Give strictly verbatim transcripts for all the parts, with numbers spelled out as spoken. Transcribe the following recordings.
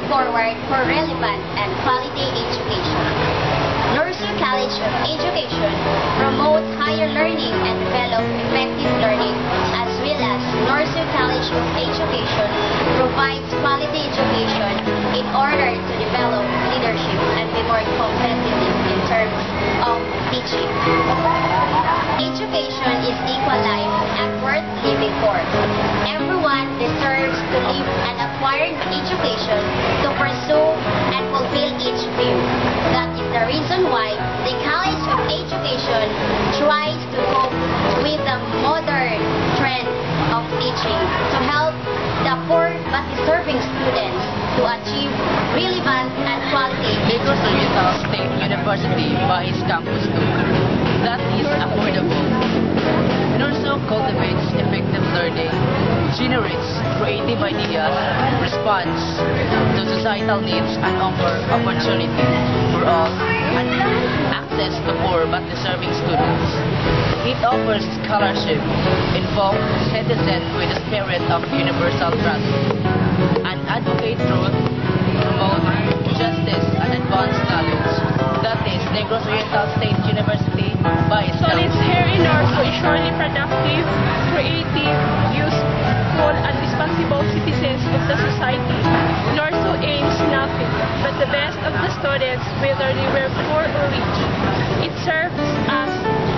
forward for relevant and quality education. Nursu College of Education promotes higher learning and develops effective learning, as well as Nursu College of Education provides quality education in order to develop leadership and be more competitive in terms of teaching. Education is equal life and worth living for. Everyone deserves to live an acquired education to pursue and fulfill each dream. That is the reason why the College of Education tries to cope with the modern trend of teaching to help the poor but deserving students to achieve relevant and quality Negros education. Oriental State University buys campus too. That is affordable. Nursu cultivates effective learning, generates creative ideas, responds to societal needs, and offers opportunity for all and access to poor but deserving students. It offers scholarship, involves citizens with the spirit of universal trust, and advocate truth, promote justice, and advance knowledge. That is Negros Oriental State University by Students here in Nursu is surely productive, creative, useful, and responsible citizens of the society. Nursu aims nothing but the best of the students, whether they were poor or rich. It serves as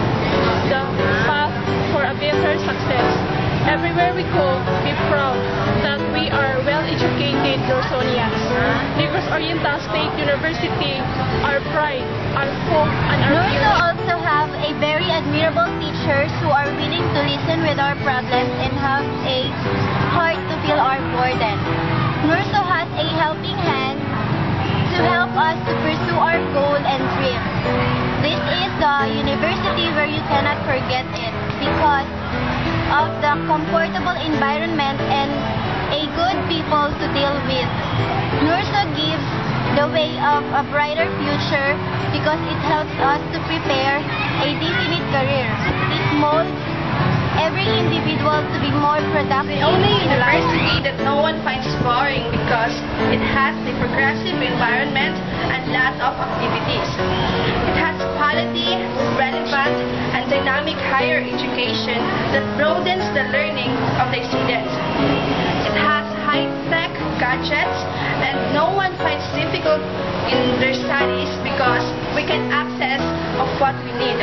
the path for a better success. Everywhere we go, be proud that we are well-educated Nursonians. Negros Oriental State University, our pride, our hope, and our Nursu future. also have a very admirable teachers who are willing to listen with our problems and have a heart to feel our burden. Nursu has a helping hand to help us to pursue our goal and dream. This is the university where you cannot forget it because of the comfortable environment and a good people to deal with. Nursu gives the way of a brighter future because it helps us to prepare a definite career. It molds every individual to be more productive. The only university that no one finds boring because it has a progressive environment and lot of activities. It has quality, relevant, and dynamic higher education that broadens the learning of the students. It has high-tech gadgets and no one finds difficult in their studies because we can access of what we need.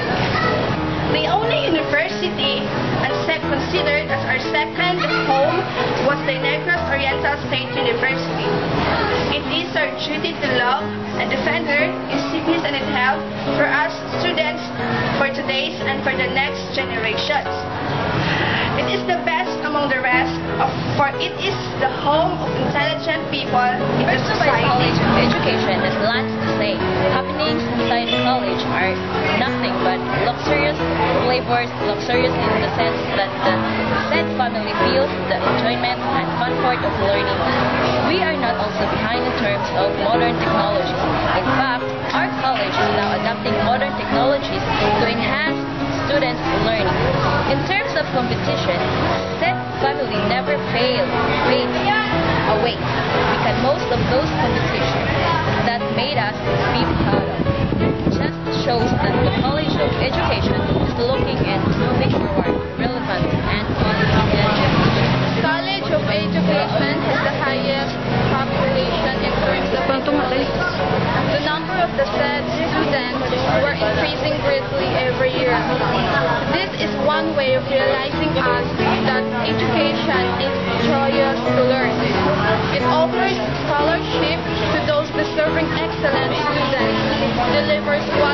The only university and sec considered as our second home was the Negros Oriental State University. It is our duty to love and defend her in sickness and in health for us students, for today's and for the next generations. It is the best among the rest, of, for it is the home of intelligent people in the Nursu society. College of Education has lots to say. Happenings inside the college are nothing but luxurious flavors, luxurious in the sense that the said family feels the enjoyment and comfort of learning. We are not also behind in terms of modern technologies. In fact, our college is now adopting modern technologies to enhance students' learning. In terms of competition, said family never failed, failed away because most of those competitions that made us be proud of just shows that the College of Education is looking and moving forward, relevant and quality education. College of Education has the highest population in terms of increase. The number of the said students were increasing greatly every year. This is one way of realizing us that education is joyous to learn. It offers scholarship to those deserving excellent students, delivers